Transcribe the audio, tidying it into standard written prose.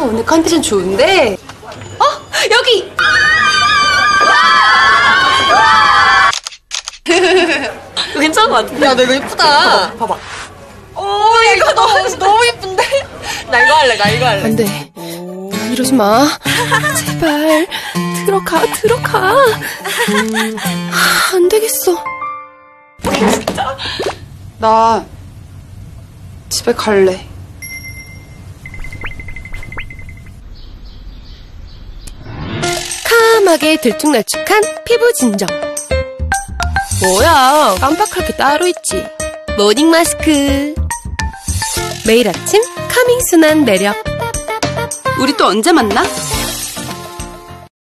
오늘 컨디션 좋은데? 여기! 이거 괜찮은 것 같은데? 야, 너 이거 예쁘다. 봐봐. 이거 너무 예쁜데? 나 이거 할래. 안 돼. 이러지 마. 제발. 들어가. 안 되겠어. 진짜? 나 집에 갈래. 카하게 들쭉날쭉한 피부 진정. 뭐야, 깜빡할 게 따로 있지. 모닝 마스크. 매일 아침 카밍순한 매력. 우리 또 언제 만나?